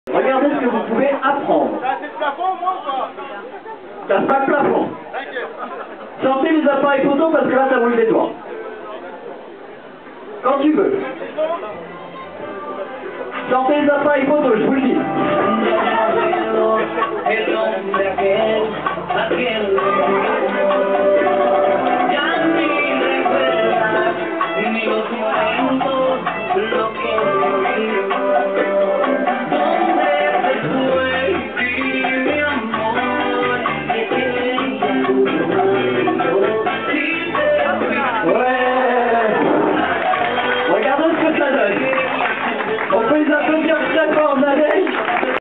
Regardez ce que vous pouvez apprendre. T'as assez de plafond, moi, ou pas? T'as pas de plafond. T'inquiète. Sortez les appareils photo parce que là, ça brûle les doigts. Quand tu veux. Sortez les appareils photo, je vous le dis.